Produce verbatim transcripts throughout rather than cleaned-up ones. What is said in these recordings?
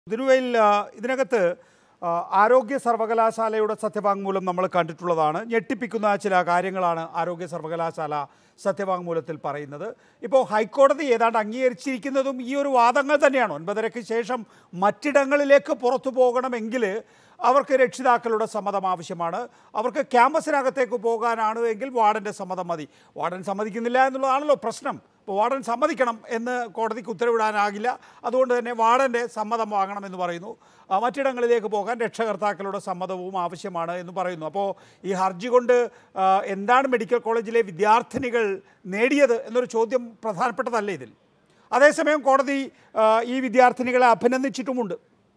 ഇതിനുവേൽ ഇതിനകത്ത് ആരോഗ്യ സർവകലാശാലയുടെ സത്യവാങ്മൂലം നമ്മൾ കണ്ടിട്ടുള്ളതാണ്. ഞെട്ടിപ്പിക്കുന്ന ചില കാര്യങ്ങളാണ് ആരോഗ്യ സർവകലാശാല സത്യവാങ്മൂലത്തിൽ പറയുന്നത്. ഇപ്പോൾ ഹൈക്കോടതി ഏതാണ്ട് അംഗീകരിച്ചിരിക്കുന്നതും ഈ ഒരു വാദങ്ങൾ തന്നെയാണ്. ഒൻപതരയ്ക്ക് ശേഷം മറ്റിടങ്ങളിലേക്ക് പുറത്തു പോകണമെങ്കിൽ അവർക്ക് രക്ഷിതാക്കളുടെ സമ്മതം ആവശ്യമാണ്. അവർക്ക് ക്യാമ്പസിനകത്തേക്ക് പോകാനാണ് എങ്കിൽ വാർഡൻ്റെ സമ്മതം മതി. വാർഡൻ സമ്മതിക്കുന്നില്ല എന്നുള്ളതാണല്ലോ പ്രശ്നം. ഇപ്പോൾ വാർഡൻ സമ്മതിക്കണം എന്ന് കോടതിക്ക് ഉത്തരവിടാനാകില്ല. അതുകൊണ്ട് തന്നെ വാർഡൻ്റെ സമ്മതം വാങ്ങണമെന്ന് പറയുന്നു. മറ്റിടങ്ങളിലേക്ക് പോകാൻ രക്ഷകർത്താക്കളുടെ സമ്മതവും ആവശ്യമാണ് എന്ന് പറയുന്നു. അപ്പോൾ ഈ ഹർജി കൊണ്ട് എന്താണ് മെഡിക്കൽ കോളേജിലെ വിദ്യാർത്ഥിനികൾ നേടിയത് എന്നൊരു ചോദ്യം പ്രധാനപ്പെട്ടതല്ലേ ഇതിൽ. അതേസമയം കോടതി ഈ വിദ്യാർത്ഥിനികളെ അഭിനന്ദിച്ചിട്ടുമുണ്ട്.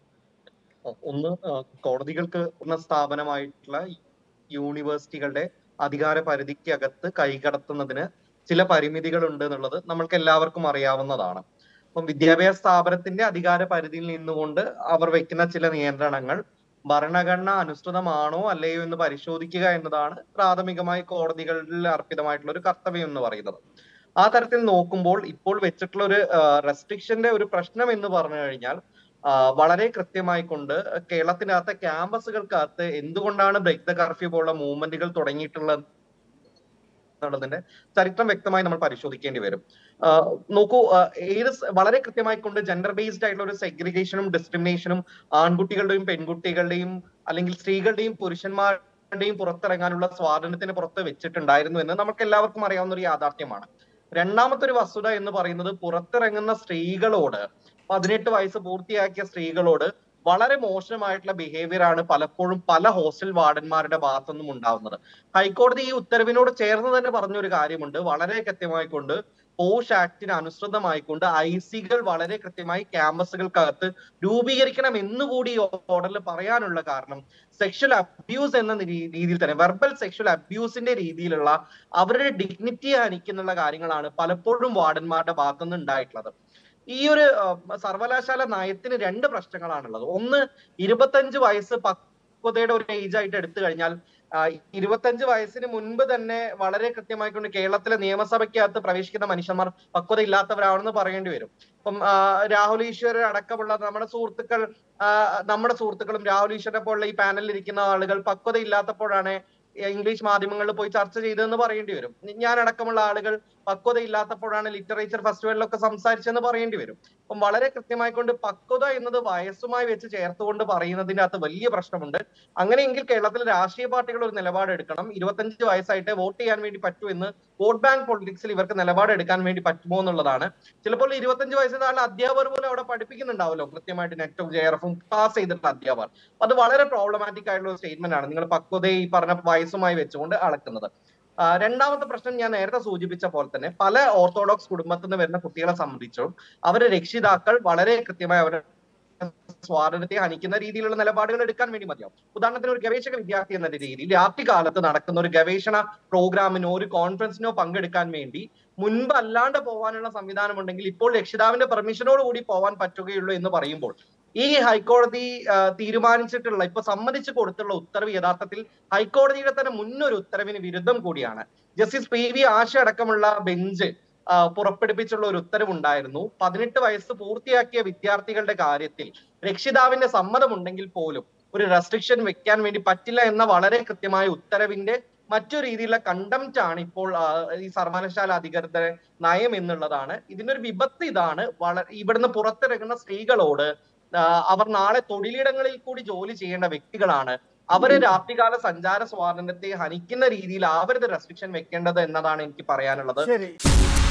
ഒന്ന്, കോടതികൾക്ക് ഉള്ള സ്ഥാപനമായിട്ടുള്ള യൂണിവേഴ്സിറ്റികളുടെ അധികാര പരിധിക്കകത്ത് കൈകടത്തുന്നതിന് ചില പരിമിതികൾ ഉണ്ട് എന്നുള്ളത് നമ്മൾക്ക് എല്ലാവർക്കും അറിയാവുന്നതാണ്. അപ്പം വിദ്യാഭ്യാസ സ്ഥാപനത്തിന്റെ അധികാര പരിധിയിൽ നിന്നുകൊണ്ട് അവർ വെക്കുന്ന ചില നിയന്ത്രണങ്ങൾ ഭരണഘടന അനുസൃതമാണോ അല്ലയോ എന്ന് പരിശോധിക്കുക എന്നതാണ് പ്രാഥമികമായി കോടതികളിൽ അർപ്പിതമായിട്ടുള്ള ഒരു കർത്തവ്യം എന്ന് പറയുന്നത്. ആ തരത്തിൽ നോക്കുമ്പോൾ ഇപ്പോൾ വെച്ചിട്ടുള്ള ഒരു റെസ്ട്രിക്ഷന്റെ ഒരു പ്രശ്നം എന്ന് പറഞ്ഞു കഴിഞ്ഞാൽ വളരെ കൃത്യമായി കൊണ്ട് കേരളത്തിനകത്തെ ക്യാമ്പസുകൾക്കകത്ത് എന്തുകൊണ്ടാണ് ബ്രേക്ക് ദ കർഫ്യൂ പോലുള്ള മൂവ്മെന്റുകൾ തുടങ്ങിയിട്ടുള്ളത് എന്നുള്ളതിന്റെ ചരിത്രം വ്യക്തമായി നമ്മൾ പരിശോധിക്കേണ്ടി വരും. നോക്കൂ, ഏത് വളരെ കൃത്യമായി കൊണ്ട് ജെൻഡർ ബേസ്ഡ് ആയിട്ടുള്ള ഒരു സെഗ്രിഗേഷനും ഡിസ്ക്രിമിനേഷനും ആൺകുട്ടികളുടെയും പെൺകുട്ടികളുടെയും അല്ലെങ്കിൽ സ്ത്രീകളുടെയും പുരുഷന്മാരുടെയും പുറത്തിറങ്ങാനുള്ള സ്വാതന്ത്ര്യത്തിന് പുറത്ത് വെച്ചിട്ടുണ്ടായിരുന്നു എന്ന് നമുക്ക് എല്ലാവർക്കും അറിയാവുന്ന ഒരു യാഥാർത്ഥ്യമാണ്. രണ്ടാമത്തെ ഒരു വസ്തുത എന്ന് പറയുന്നത് പുറത്തിറങ്ങുന്ന സ്ത്രീകളോട്, പതിനെട്ട് വയസ്സ് പൂർത്തിയാക്കിയ സ്ത്രീകളോട് വളരെ മോശമായിട്ടുള്ള ബിഹേവിയർ ആണ് പലപ്പോഴും പല ഹോസ്റ്റൽ വാർഡന്മാരുടെ ഭാഗത്തുനിന്നും ഉണ്ടാവുന്നത്. ഹൈക്കോടതി ഈ ഉത്തരവിനോട് ചേർന്ന് തന്നെ പറഞ്ഞൊരു കാര്യമുണ്ട്. വളരെ കൃത്യമായിക്കൊണ്ട് പോഷ് ആക്ടിന് അനുസൃതമായിക്കൊണ്ട് ഐ സികൾ വളരെ കൃത്യമായി ക്യാമ്പസുകൾക്കകത്ത് രൂപീകരിക്കണം എന്നുകൂടി ഓർഡറിൽ പറയാനുള്ള കാരണം സെക്ഷൽ അബ്യൂസ് എന്ന രീതിയിൽ തന്നെ വെർബൽ സെക്ഷൽ അബ്യൂസിന്റെ രീതിയിലുള്ള അവരുടെ ഡിഗ്നിറ്റിയെ ഹനിക്കുന്നുള്ള കാര്യങ്ങളാണ് പലപ്പോഴും വാർഡന്മാരുടെ ഭാഗത്തുനിന്ന് ഉണ്ടായിട്ടുള്ളത്. ഈ ഒരു സർവകലാശാല നയത്തിന് രണ്ട് പ്രശ്നങ്ങളാണുള്ളത്. ഒന്ന്, ഇരുപത്തഞ്ച് വയസ്സ് പക്വതയുടെ ഒരു ഏജ് ആയിട്ട് എടുത്തു കഴിഞ്ഞാൽ ഇരുപത്തഞ്ച് വയസ്സിന് മുൻപ് തന്നെ വളരെ കൃത്യമായിക്കൊണ്ട് കേരളത്തിലെ നിയമസഭയ്ക്കകത്ത് പ്രവേശിക്കുന്ന മനുഷ്യന്മാർ പക്വത ഇല്ലാത്തവരാണെന്ന് പറയേണ്ടി വരും. ഇപ്പം രാഹുൽ ഈശ്വർ അടക്കമുള്ള നമ്മുടെ സുഹൃത്തുക്കൾ നമ്മുടെ സുഹൃത്തുക്കളും രാഹുൽ ഈശ്വരനെ പോലുള്ള ഈ പാനലിൽ ഇരിക്കുന്ന ആളുകൾ പക്വത ഇല്ലാത്തപ്പോഴാണ് ഇംഗ്ലീഷ് മാധ്യമങ്ങളിൽ പോയി ചർച്ച ചെയ്തതെന്ന് പറയേണ്ടി വരും. ഞാൻ അടക്കമുള്ള ആളുകൾ പക്വത ഇല്ലാത്തപ്പോഴാണ് ലിറ്ററേച്ചർ ഫെസ്റ്റിവലിലൊക്കെ സംസാരിച്ചെന്ന് പറയേണ്ടി വരും. അപ്പം വളരെ കൃത്യമായിക്കൊണ്ട് പക്വത എന്നത് വയസ്സുമായി വെച്ച് ചേർത്തുകൊണ്ട് പറയുന്നതിന്റെ അകത്ത് വലിയ പ്രശ്നമുണ്ട്. അങ്ങനെയെങ്കിൽ കേരളത്തിലെ രാഷ്ട്രീയ പാർട്ടികൾ ഒരു നിലപാടെടുക്കണം. ഇരുപത്തഞ്ച് വയസ്സായിട്ട് വോട്ട് ചെയ്യാൻ വേണ്ടി പറ്റൂ എന്ന് വോട്ട് ബാങ്ക് പൊളിറ്റിക്സിൽ ഇവർക്ക് നിലപാടെടുക്കാൻ വേണ്ടി പറ്റുമോ എന്നുള്ളതാണ്. ചിലപ്പോൾ ഇരുപത്തഞ്ച് വയസ്സിൽ താഴെ അധ്യാപകർ പോലും അവിടെ പഠിപ്പിക്കുന്നുണ്ടാവല്ലോ കൃത്യമായിട്ട് നെറ്റും ജെ ആർ എഫും പാസ് ചെയ്തിട്ടുള്ള അധ്യാപകർ. അത് വളരെ പ്രോബ്ലമാറ്റിക് ആയിട്ടുള്ള ഒരു സ്റ്റേറ്റ്മെന്റ് ആണ് നിങ്ങൾ പക്വതയെ ഈ പറഞ്ഞ വയസ്സുമായി വെച്ചുകൊണ്ട് അളക്കുന്നത്. രണ്ടാമത്തെ പ്രശ്നം ഞാൻ നേരത്തെ സൂചിപ്പിച്ച പോലെ തന്നെ പല ഓർത്തഡോക്സ് കുടുംബത്തിൽ നിന്ന് വരുന്ന കുട്ടികളെ സംബന്ധിച്ചും അവരുടെ രക്ഷിതാക്കൾ വളരെ കൃത്യമായി അവരുടെ സ്വാതന്ത്ര്യത്തെ ഹനിക്കുന്ന രീതിയിലുള്ള നിലപാടുകൾ എടുക്കാൻ വേണ്ടി മതിയാവും. ഉദാഹരണത്തിന് ഒരു ഗവേഷക വിദ്യാർത്ഥി എന്ന രീതിയിൽ രാത്രികാലത്ത് നടക്കുന്ന ഒരു ഗവേഷണ പ്രോഗ്രാമിനോ ഒരു കോൺഫറൻസിനോ പങ്കെടുക്കാൻ വേണ്ടി മുൻപ് അല്ലാണ്ട് പോകാനുള്ള സംവിധാനം ഉണ്ടെങ്കിൽ ഇപ്പോൾ രക്ഷിതാവിന്റെ പെർമിഷനോട് കൂടി പോകാൻ പറ്റുകയുള്ളൂ എന്ന് പറയുമ്പോൾ ഈ ഹൈക്കോടതി തീരുമാനിച്ചിട്ടുള്ള ഇപ്പൊ സമ്മതിച്ചു കൊടുത്തുള്ള ഉത്തരവ് യഥാർത്ഥത്തിൽ ഹൈക്കോടതിയുടെ തന്നെ മുന്നൊരു ഉത്തരവിന് വിരുദ്ധം കൂടിയാണ്. ജസ്റ്റിസ് പി വി ആശ അടക്കമുള്ള ബെഞ്ച് പുറപ്പെടുപ്പിച്ചുള്ള ഒരു ഉത്തരവുണ്ടായിരുന്നു. പതിനെട്ട് വയസ്സ് പൂർത്തിയാക്കിയ വിദ്യാർത്ഥികളുടെ കാര്യത്തിൽ രക്ഷിതാവിന്റെ സമ്മതമുണ്ടെങ്കിൽ പോലും ഒരു റെസ്ട്രിക്ഷൻ വെക്കാൻ വേണ്ടി പറ്റില്ല എന്ന വളരെ കൃത്യമായ ഉത്തരവിന്റെ മറ്റൊരു രീതിയിലുള്ള കണ്ടംപ്റ്റ് ആണ് ഇപ്പോൾ ഈ സർവകലാശാല അധികൃതരുടെ നയം എന്നുള്ളതാണ്. ഇതിന്റെ ഒരു വിപത്ത് ഇതാണ്. വളരെ ഇവിടുന്ന് പുറത്തിറങ്ങുന്ന സ്ത്രീകളോട് അവർ നാളെ തൊഴിലിടങ്ങളിൽ കൂടി ജോലി ചെയ്യേണ്ട വ്യക്തികളാണ്. അവരെ രാത്രികാല സഞ്ചാര സ്വാതന്ത്ര്യത്തെ ഹനിക്കുന്ന രീതിയിൽ ആവരുത് റെസ്ട്രിക്ഷൻ വെക്കേണ്ടത് എന്നതാണ് എനിക്ക് പറയാനുള്ളത്.